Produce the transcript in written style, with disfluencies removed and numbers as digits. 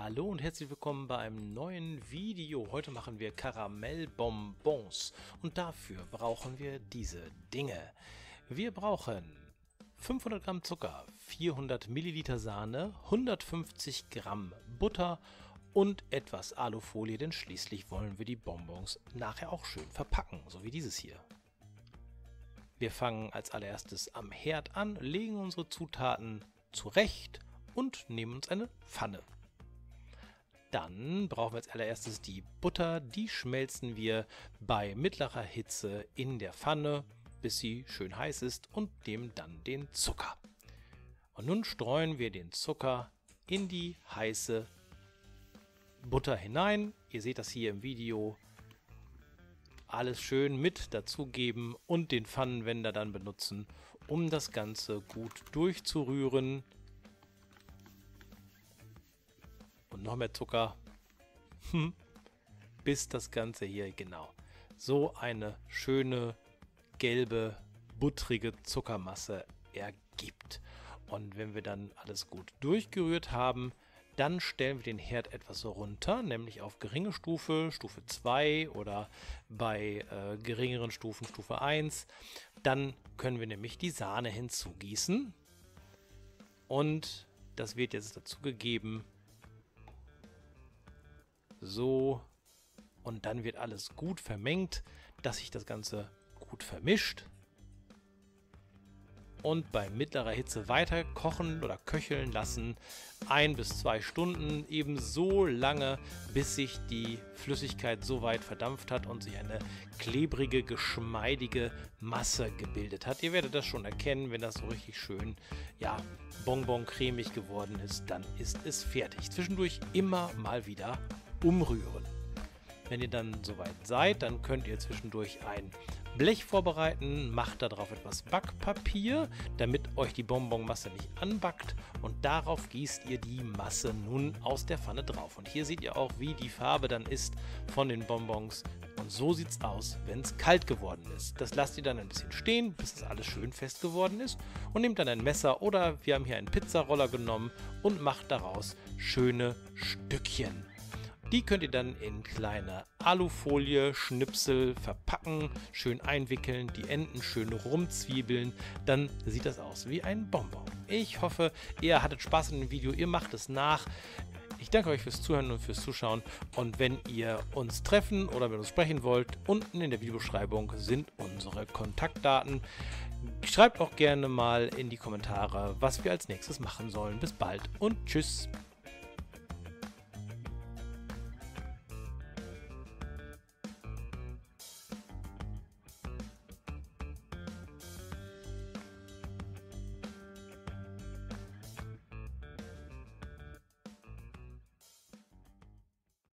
Hallo und herzlich willkommen bei einem neuen Video. Heute machen wir Karamellbonbons und dafür brauchen wir diese Dinge. Wir brauchen 500 Gramm Zucker, 400 Milliliter Sahne, 150 Gramm Butter und etwas Alufolie, denn schließlich wollen wir die Bonbons nachher auch schön verpacken, so wie dieses hier. Wir fangen als allererstes am Herd an, legen unsere Zutaten zurecht und nehmen uns eine Pfanne. Dann brauchen wir als allererstes die Butter, die schmelzen wir bei mittlerer Hitze in der Pfanne, bis sie schön heiß ist, und nehmen dann den Zucker. Und nun streuen wir den Zucker in die heiße Butter hinein. Ihr seht das hier im Video. Alles schön mit dazugeben und den Pfannenwender dann benutzen, um das Ganze gut durchzurühren. Und noch mehr Zucker, bis das Ganze hier genau so eine schöne, gelbe, buttrige Zuckermasse ergibt. Und wenn wir dann alles gut durchgerührt haben, dann stellen wir den Herd etwas runter, nämlich auf geringe Stufe, Stufe 2 oder bei geringeren Stufen Stufe 1. Dann können wir nämlich die Sahne hinzugießen und das wird jetzt dazu gegeben. So, und dann wird alles gut vermengt, dass sich das Ganze gut vermischt. Und bei mittlerer Hitze weiter kochen oder köcheln lassen, 1 bis 2 Stunden, eben so lange, bis sich die Flüssigkeit so weit verdampft hat und sich eine klebrige, geschmeidige Masse gebildet hat. Ihr werdet das schon erkennen, wenn das so richtig schön, ja, bonbon-cremig geworden ist, dann ist es fertig. Zwischendurch immer mal wieder umrühren. Wenn ihr dann soweit seid, dann könnt ihr zwischendurch ein Blech vorbereiten, macht darauf etwas Backpapier, damit euch die Bonbonmasse nicht anbackt, und darauf gießt ihr die Masse nun aus der Pfanne drauf. Und hier seht ihr auch, wie die Farbe dann ist von den Bonbons, und so sieht es aus, wenn es kalt geworden ist. Das lasst ihr dann ein bisschen stehen, bis das alles schön fest geworden ist, und nehmt dann ein Messer oder wir haben hier einen Pizzaroller genommen und macht daraus schöne Stückchen. Die könnt ihr dann in kleine Alufolie, Schnipsel verpacken, schön einwickeln, die Enden schön rumzwiebeln, dann sieht das aus wie ein Bonbon. Ich hoffe, ihr hattet Spaß in dem Video, ihr macht es nach. Ich danke euch fürs Zuhören und fürs Zuschauen, und wenn ihr uns treffen oder mit uns sprechen wollt, unten in der Videobeschreibung sind unsere Kontaktdaten. Schreibt auch gerne mal in die Kommentare, was wir als nächstes machen sollen. Bis bald und tschüss!